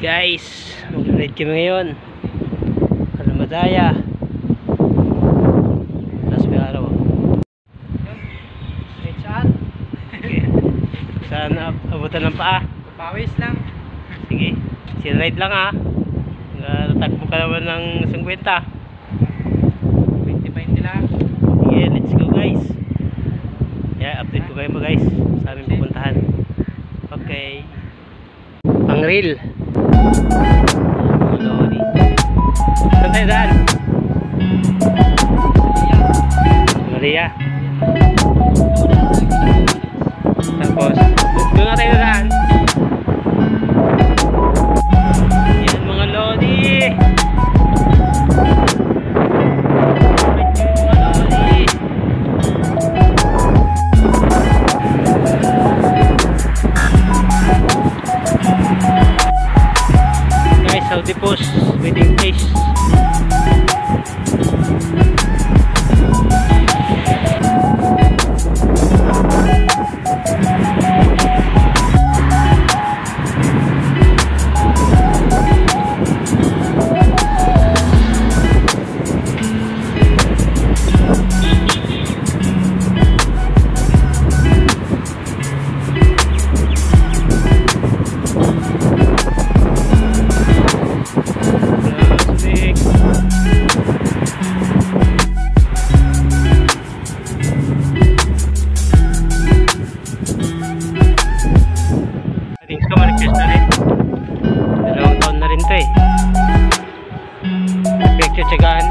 Guys, mag-ride kami ngayon para madaya. Tapos may araw. Saan? Okay. Saan abutan ng paa? Pawis lang. Sige, sinride lang ha. Natakbo ka naman ng 50. 20-20 lang. Sige, let's go guys. Yeah, update ko kayo guys sa aming pupuntahan. Okay. Ang reel. Saan tayo daan? Maria. Tapos doon na tayo daan. Yan mga lodi. Guys, Saudi Post waiting place. Tsagaan.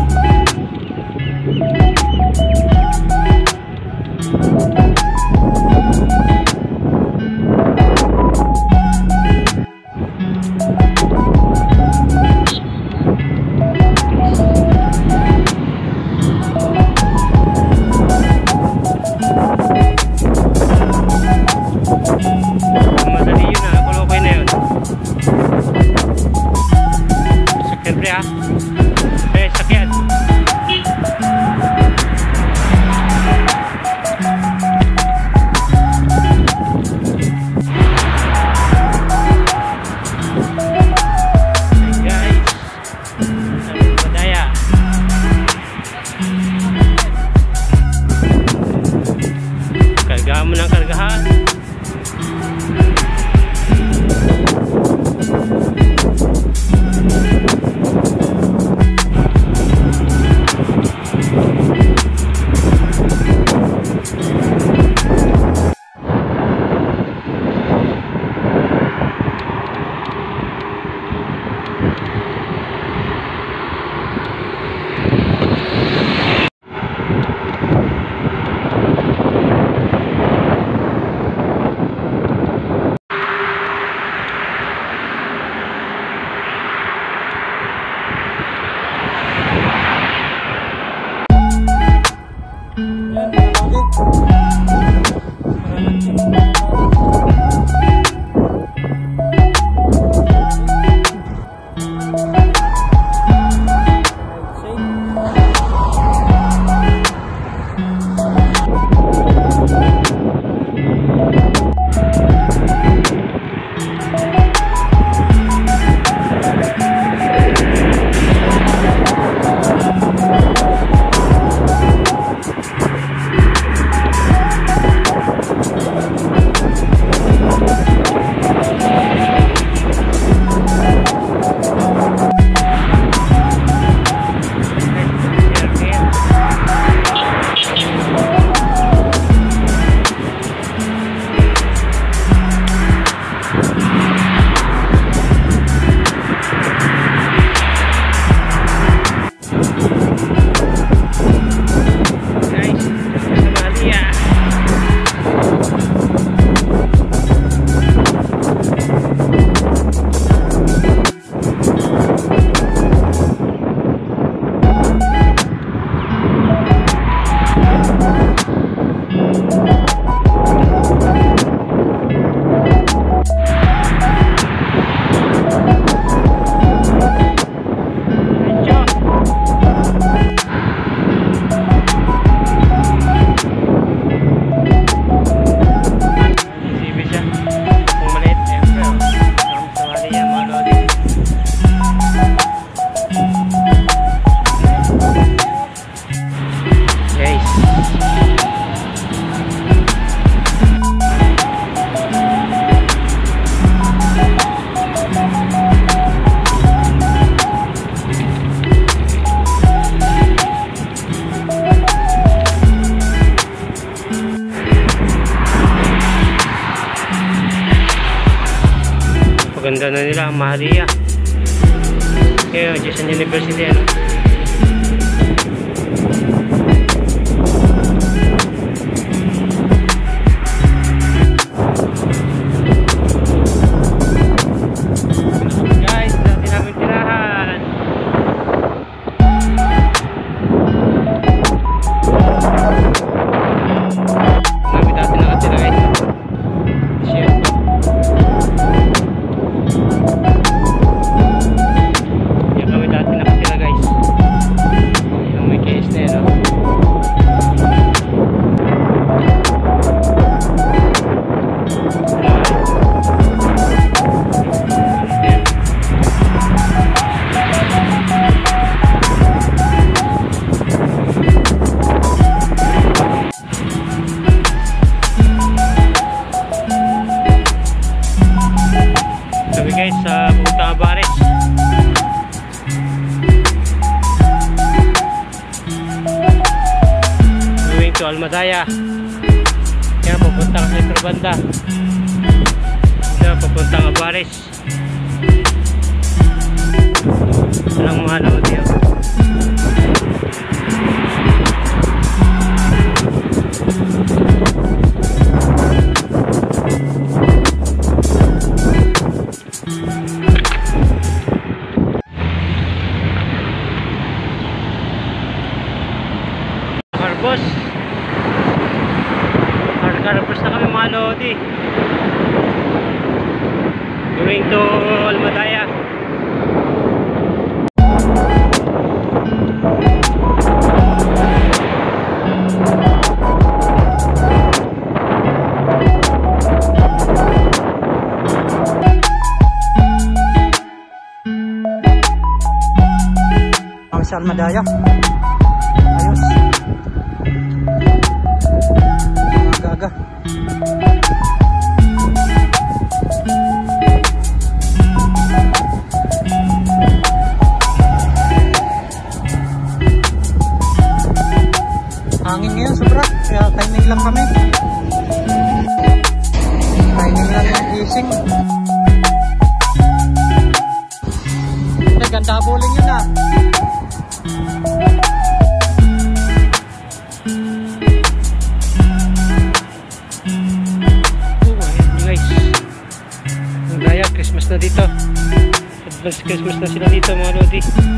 Madali yun ha, kulokay na yun. Siyempre ha. Sakyan. Guys, sabi ko daya. Kargahan mo ng kargahan. Ganda na nila, Maria. Kaya, Jason University, ano? Guys, dati namin tirahan. Kami dati nakatira guys. Share po. Yan kami dati nakatira guys. Yung may case na yun, no? Sabi guys, sa pupunta Bares. Going to Almadaya. Kaya pupunta ka sa banda. Kaya pupunta ka Bares. Walang mga ano dito. Carbos na kami mga lodi. Going to Almadaya. Kami sa Almadaya. Ayos. Aga-aga. Hangin ngayon sobra, kaya timing lang kami. Timing lang yung gising. Ganda bowling yun ah. Christmas na dito. Advance Christmas na sila dito mga lodi.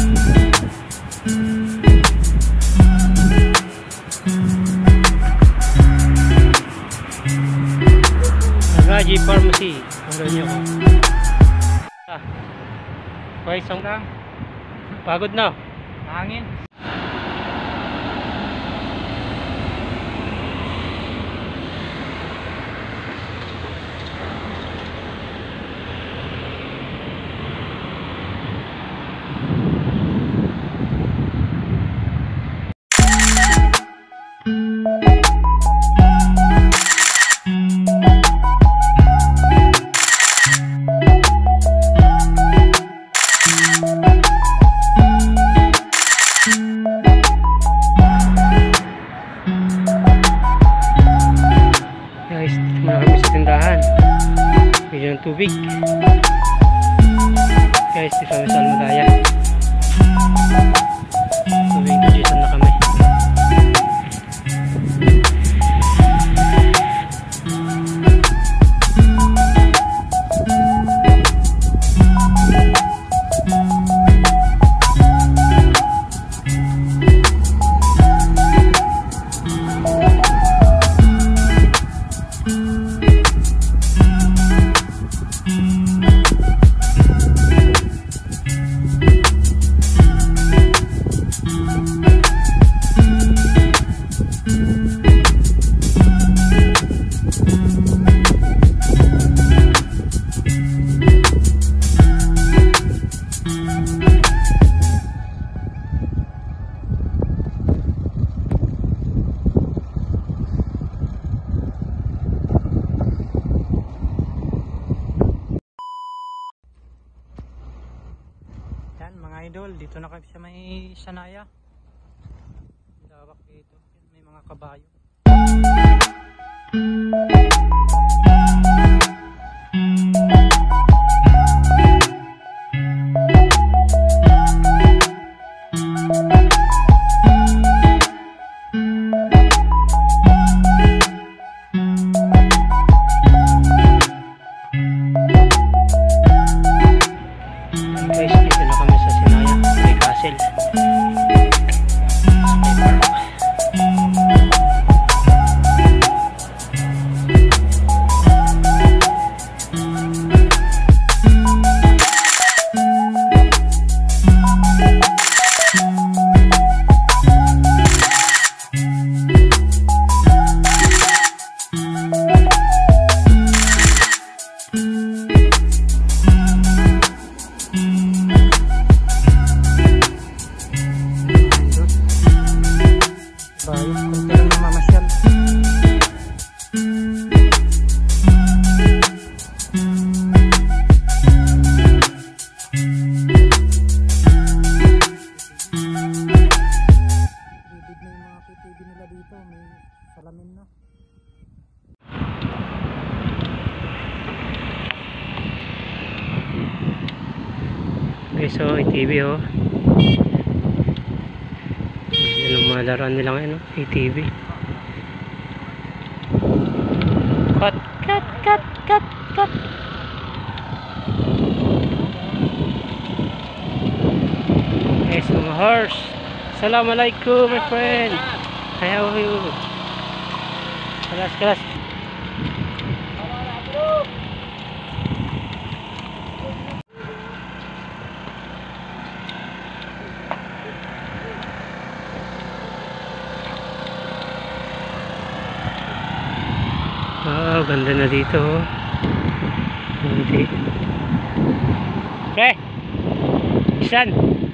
Raji Pharmacy. Ano nyo ko? Okay, isang lang. Pagod na. Hangin. Bigyan ng tubig. Guys, di kami sa Almadaya. Tubig to Jason na kami. Mga idol, dito na kami sa may Sanaya. Lawak dito, may mga kabayo. salamin na. Okay, so ATV oh. Yan ang mga laruan nila ngayon, oh. ATV. Cut, cut, cut, cut, cut. Yes, mga horse. Assalamualaikum, my friend. Hi, how are you? Kalas, kalas. Wow, ganda na dito. Hindi. Okay. Isan.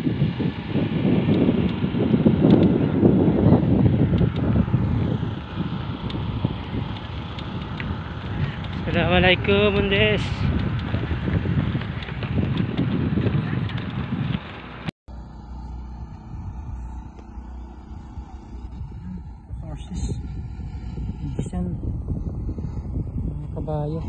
Assalamualaikum, Mundes. Horses. Bisan. Mga kabayo.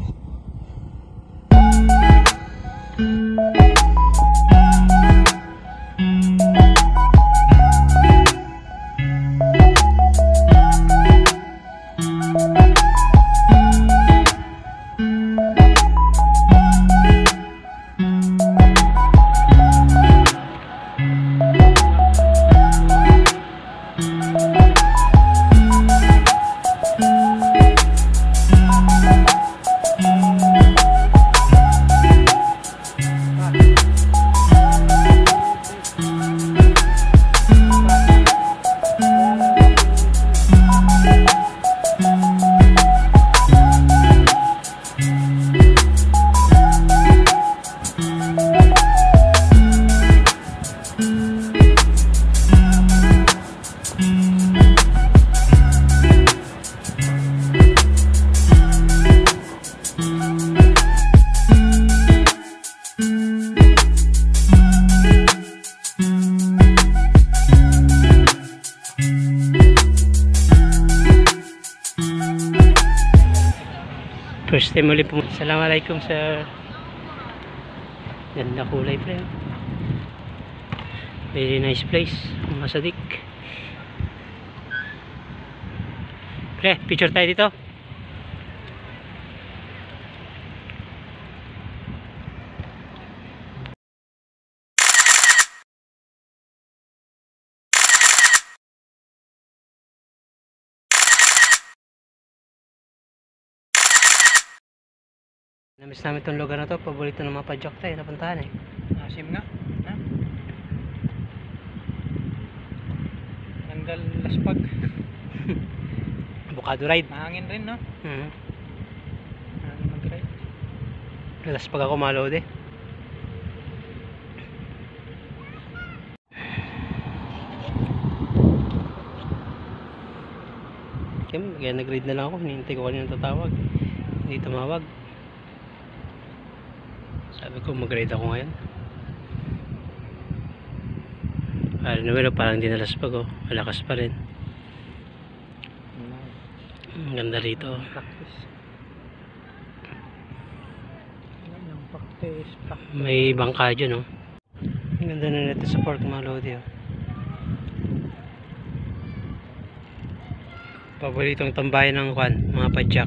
First time ulit pumunta. Assalamualaikum sir. Ganda kulay pre. Very nice place. Masadik. Pre, picture tayo dito. Namiss namin itong lugar na to. Paborito ng mga padjak tayo napuntahan eh. Asim nga. Ha? Tanggal laspag. Bukado ride. Mahangin rin no? Mahangin mag-ride. Laspag ako malod eh. Kaya nag-ride na lang ako. Hinihintay ko kanina tatawag. Hindi tumawag. Sabi ko mag-ride ako ngayon. Parang di nalaspag oh. Malakas pa rin. Ang ganda rito. Practice. Yung practice. May bangka dyan oh. Ang ganda na nito sa Pork Malodi oh. Paboritong tambayan ng kwan, mga padjak.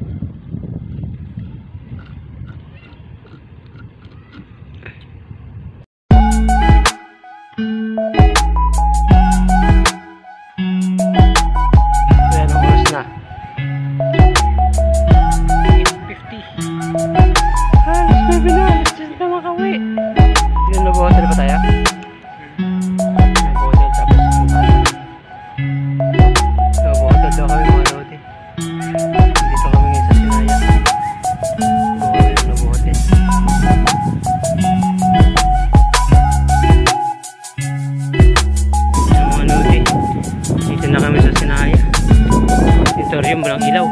Auditorium Belang Ilaw.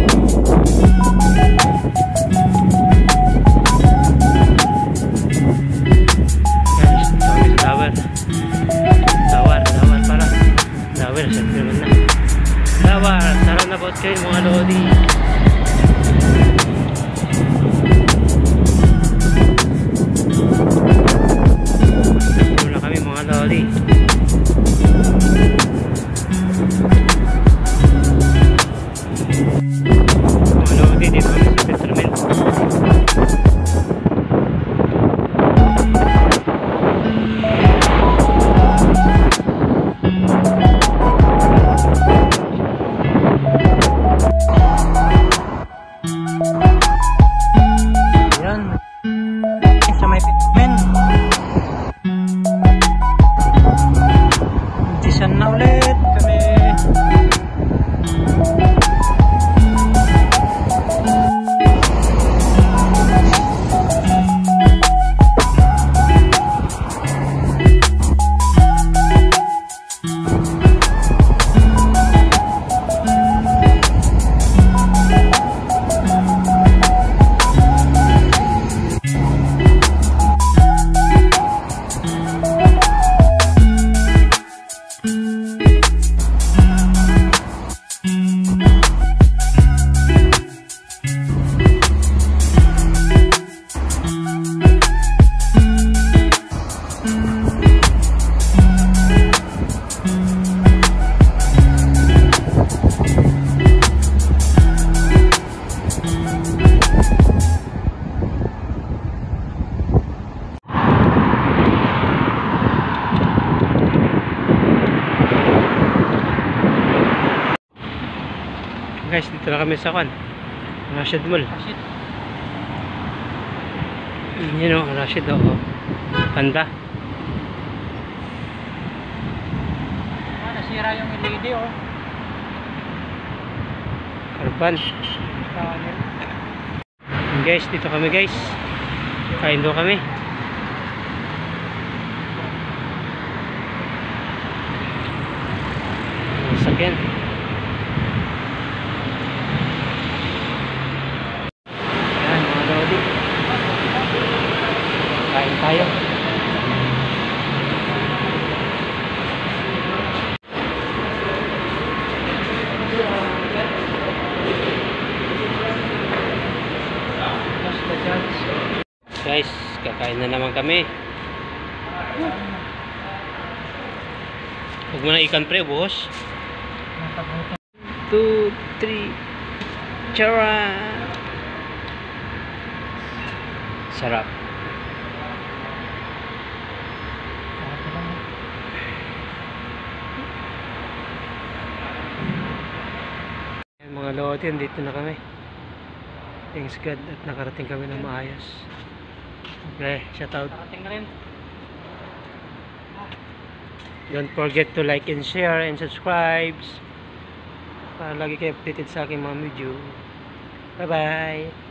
Guys, dito kami sa tower. Tower para. Tower, siyempre naman na. flower. Sarap na boat kayo mga lodi. Muna kami mga lodi. Mga lodi dito kami sa Petromen. Na ulit kami. Guys, dito na kami sa Rashid Mall. Yun o, Rashid o. Panda. Nasira yung LED oh. Karban. Guys, dito kami guys. Kain daw kami. Sakyan. Yan mga lodi. Kain tayo. Guys, kakain na naman kami. Huwag mo na ikan pre, boss. 2, 3. Chara! Sarap. Ayan, mga lodi, dito na kami. Thanks God at nakarating kami ng maayos. Okay, shout out. Nakating na rin. Don't forget to like and share and subscribe para lagi kayo updated sa aking mga video. Bye bye.